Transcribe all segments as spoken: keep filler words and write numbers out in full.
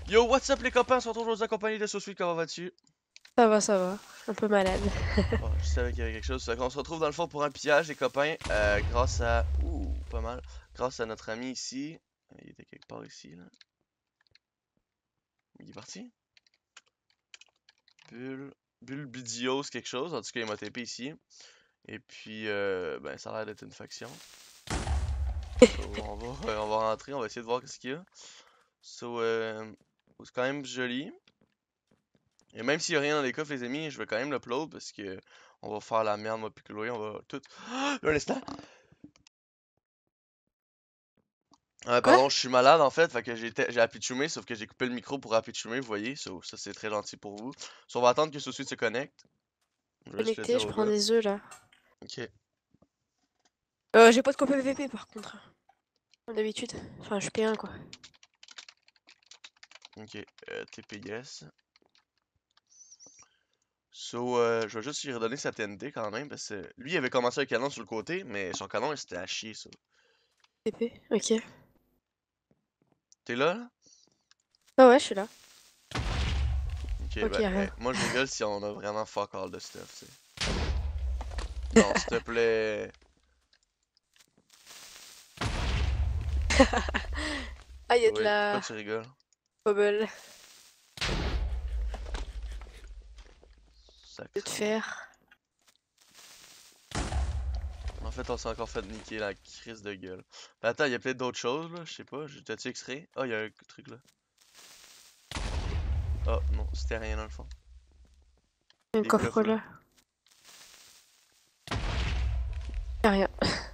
Yo, what's up les copains, on se retrouve aujourd'hui accompagné de Sosui, comment vas-tu? Ça va, ça va. Un peu malade. Bon, je savais qu'il y avait quelque chose. Fait qu'on se retrouve dans le fond pour un pillage les copains, euh, grâce à... Ouh, pas mal. Grâce à notre ami ici. Il était quelque part ici, là. Il est parti? Bull... Bulbidios quelque chose, en tout cas il m'a tapé ici. Et puis, euh, ben ça a l'air d'être une faction. So, on va, on va rentrer, on va essayer de voir qu'est-ce qu'il y a. So, euh, c'est quand même joli. Et même s'il y a rien dans les coffres, les amis, je vais quand même l'upload parce que on va faire la merde, moi, puis Chloé, on va tout. Un instant! Ah, Quoi? pardon, je suis malade en fait, fait que j'ai j'ai apitchoumé, sauf que j'ai coupé le micro pour apitchoumer, vous voyez, so, ça c'est très gentil pour vous. So, on va attendre que ce suite se connecte. Je vais juste le Connecté, dire je au prends gars. des œufs là. Ok, Euh, j'ai pas de compte P V P par contre. Comme d'habitude. Enfin, je suis P un quoi. ok, euh, T P yes. So, euh, je vais juste lui redonner sa T N T quand même, parce que lui il avait commencé un canon sur le côté, mais son canon il s'était à chier, ça. P P, ok. T'es là, là? Ah ouais, je suis là. Ok, Ok, ben, y'a hey, rien. moi je rigole si on a vraiment fuck all de stuff, tu sais. Non, s'il te plaît. Ah, y'a de Oui, pourquoi la tu rigoles? bubble. De Sacrement. fer. En fait, on s'est encore fait niquer la crise de gueule. Mais attends, il y a peut-être d'autres choses, là, je sais pas. j'ai- T'as-tu extrait? Ah, il y a un truc là. Ah, non, c'était rien dans le fond. Un Les coffre coffres là. là. Y'a rien.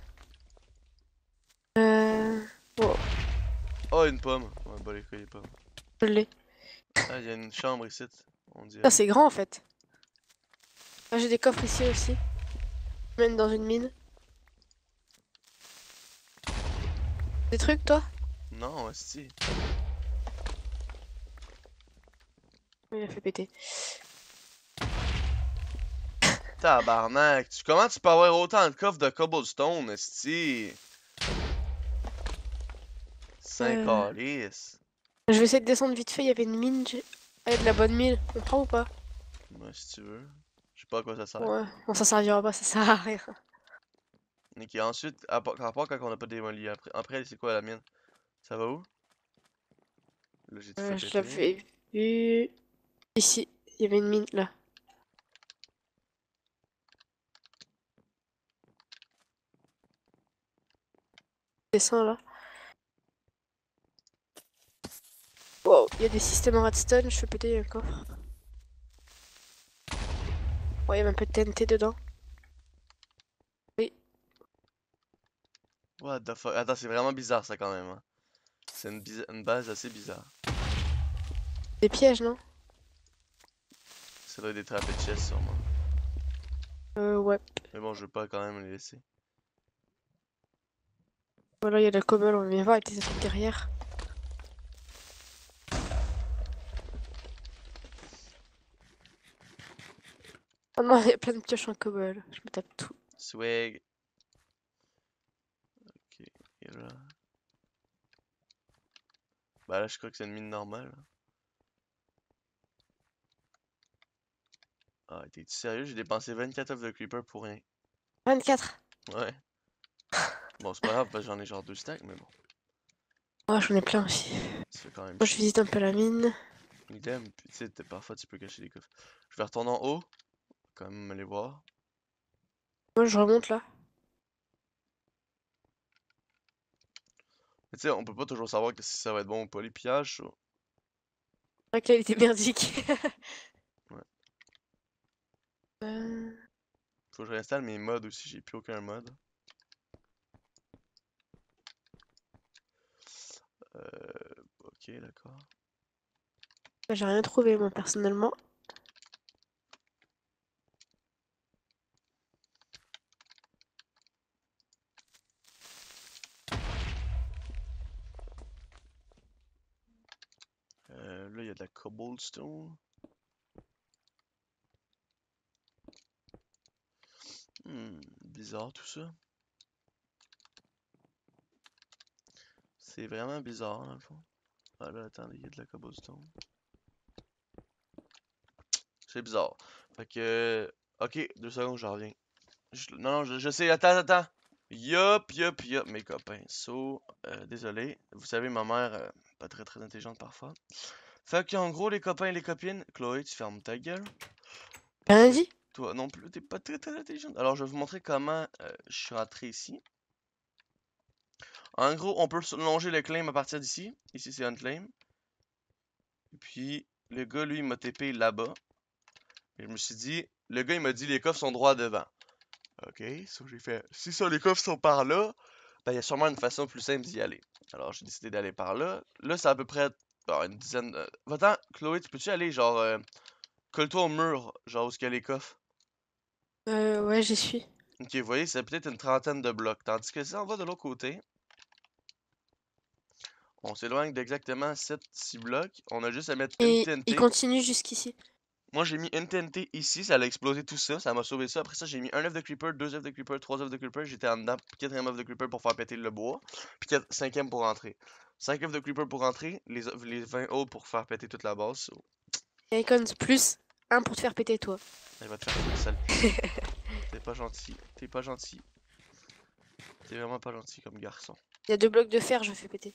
Euh... Bon, Ah, une pomme. Ouais, bah les couilles, les pommes. je l'ai. Ah, il y a une chambre ici, on Ah, dirait. c'est grand en fait. Ah, j'ai des coffres ici aussi. Même dans une mine. Des trucs toi? Non, esti. Il a fait péter. Tabarnak. Tu, comment tu peux avoir autant de coffres de cobblestone, esti? Saint Euh... calice. Je vais essayer de descendre vite fait, il y avait une mine. j'ai- Ah, y'a de la bonne mine. On prend ou pas? Moi, si tu veux. Je sais pas à quoi ça sert. Ouais, bon, ça servira pas, ça sert à rien. Ok, ensuite, à part, à part quand on n'a pas démoli. Après, après c'est quoi la mienne? Ça va où? Là, j'ai tout fait Euh, je péter. l'avais vu ici. Il y avait une mine là. Descends là. Wow, il y a des systèmes en redstone, je fais péter un coffre. Ouais, il y a un peu de T N T dedans. Oui, What the fuck? Attends, c'est vraiment bizarre ça quand même, hein. C'est une, bisa- une base assez bizarre. des pièges, non? Ça doit être des trappes de chest sûrement. Euh, ouais. Mais bon, je veux pas quand même les laisser. Voilà, il y a de la cobble, on vient voir avec des trucs derrière. Oh non, il y a plein de pioches en cobble. Je me tape tout. Swag. Ok, et là. Bah là, je crois que c'est une mine normale. Ah, t'es-tu sérieux? J'ai dépensé vingt-quatre œufs de creeper pour rien. vingt-quatre. Ouais. Bon, c'est pas grave, parce que j'en ai genre deux stacks, mais bon. Oh, j'en ai plein aussi. Ça fait quand même Moi, je chier. visite un peu la mine. Idem, puis tu sais, t'es- parfois tu peux cacher les coffres. Je vais retourner en haut, quand même aller voir. Moi, je remonte là. Mais tu sais, on peut pas toujours savoir que si ça va être bon ou pas les pillages, ça. La qualité merdique. Ouais. Euh, Faut que je réinstalle mes mods aussi, j'ai plus aucun mod. Euh, ok, d'accord. J'ai rien trouvé, moi, personnellement. Euh, là, il y a de la cobblestone. Hmm, bizarre tout ça. C'est vraiment bizarre, dans le fond. Ah là, attendez, il y a de la cobblestone. C'est bizarre. Fait que... Ok, deux secondes, j'en reviens. Je- Non, non, je, je sais, attends, attends. Yup, yup, yup, mes copains. So, euh, désolé. Vous savez, ma mère, euh, pas très très intelligente parfois. Fait qu'en gros, les copains et les copines, Chloé, tu fermes ta gueule. Parce Rien que dit? toi non plus, t'es pas très très intelligente. Alors, je vais vous montrer comment euh, je suis rentré ici. En gros, on peut se- longer le claim à partir d'ici. Ici, c'est unclaim. Et puis, le gars, lui, il m'a T P là-bas. Et je me suis dit, le gars, il m'a dit, les coffres sont droits devant. Ok, so j'ai fait, si ça, les coffres sont par là, ben, il y a sûrement une façon plus simple d'y aller. Alors, j'ai décidé d'aller par là. Là, c'est à peu près bon, une dizaine de... Va-t'en, Chloé, tu peux-tu aller, genre, euh, colle-toi au mur, genre, où est-ce qu'il y a les coffres? Euh, ouais, j'y suis. Ok, vous voyez, c'est peut-être une trentaine de blocs. Tandis que si on va de l'autre côté, on s'éloigne d'exactement sept six blocs. On a juste à mettre une Et il T N T. continue jusqu'ici. Moi, j'ai mis une T N T ici, ça a explosé tout ça, ça m'a sauvé ça. Après ça, j'ai mis un œuf de creeper, deux œufs de creeper, trois œufs de creeper. J'étais en dedans, puis quatrième œuf de creeper pour faire péter le bois, puis quatre- cinquième pour rentrer. cinq œufs de creeper pour rentrer, les, œufs- les vingt autres pour faire péter toute la base. So, Icons plus un pour te faire péter, toi. elle va te faire une saleté. T'es pas gentil, t'es pas gentil. T'es vraiment pas gentil comme garçon. Il y a deux blocs de fer, je fais péter.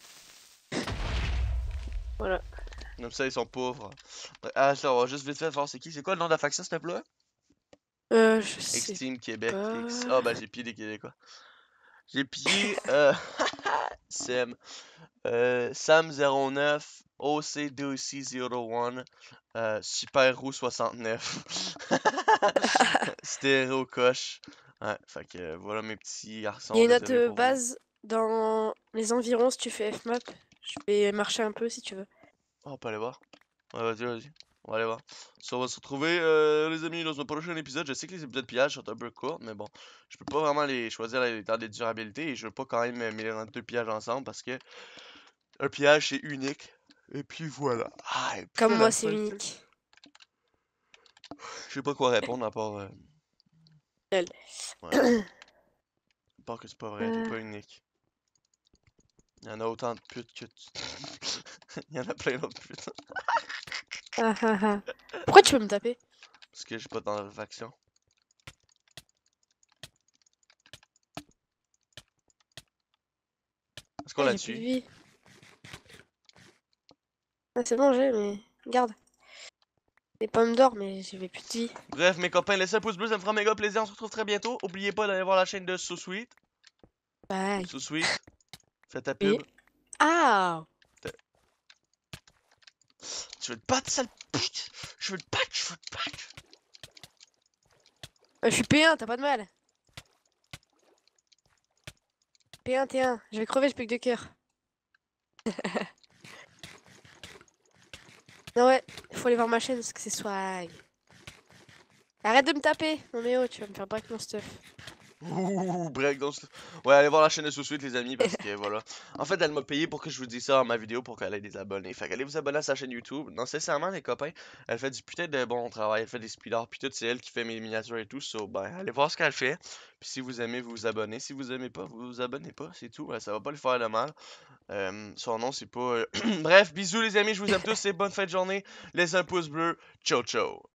Voilà. Comme ça, ils sont pauvres. Ouais, ah, ça, on va juste vite fait voir c'est qui. C'est quoi le nom de la faction, s'il te plaît? Euh, je sais Exteam Québec. Ex- Ah, pas. ben j'ai pillé des Québécois. J'ai pillé euh, Sam. Euh, Sam zéro neuf, O C deux six zéro un, euh, Super Roux soixante-neuf. Stéréo coche. Ouais, fait que euh, voilà mes petits Il y garçons, a une désolé autre pour vous. base dans les environs si tu fais F map. Je vais marcher un peu si tu veux. Oh, on peut aller voir. Ouais, vas-y, vas-y. On va aller voir. So, on va se retrouver, euh, les amis, dans un prochain épisode. Je sais que les épisodes de pillage sont un peu courts, mais bon, je peux pas vraiment les choisir les temps de durabilité et je veux pas quand même euh, mêler deux pillages ensemble parce que un pillage c'est unique. Et puis voilà. Ah, et puis Comme à moi, la c'est fin, unique. je sais pas quoi répondre à part. euh, Elle. Ouais, à part que c'est pas vrai, t'es Euh, pas unique. Il y en a autant de putes que tu. Il y en a plein d'autres putes. ah, ah, ah. Pourquoi tu peux me taper? Parce que je suis pas dans la faction. Est-ce qu'on Ah, la j'ai plus de tue? vie. Ah, c'est bon, j'ai, mais garde. Des pommes d'or, mais j'avais plus de vie. Bref, mes copains, laissez un pouce bleu, ça me fera méga plaisir. On se retrouve très bientôt. Oubliez pas d'aller voir la chaîne de So Sweet. Bye. So Sweet, fais ta Oui. pub. Ah! T'as- Tu veux te battre, sale pute? Je veux te battre, je veux te battre. Euh, je suis P un, t'as pas de mal. P un, T un. Je vais crever, je plus que deux cœurs. Non, ouais, faut aller voir ma chaîne parce que c'est swag. Arrête de me taper! Non, mais oh, tu vas me faire break mon stuff. Ouh, break donc. Ouais, allez voir la chaîne de sous suite les amis, parce que voilà. En fait, elle m'a payé pour que je vous dise ça dans ma vidéo pour qu'elle ait des abonnés. Fait qu'allez vous abonner à sa chaîne YouTube. Non, sincèrement, les copains, elle fait du putain de bon travail. Elle fait des speeders, puis tout, c'est elle qui fait mes miniatures et tout. So, ben, allez voir ce qu'elle fait. Puis si vous aimez, vous vous abonnez. Si vous aimez pas, vous vous abonnez pas. C'est tout. Ouais, ça va pas lui faire de mal. Euh, son nom, c'est pas. euh, Bref, bisous les amis, je vous aime tous et bonne fin de journée. Laissez un pouce bleu. Ciao, ciao.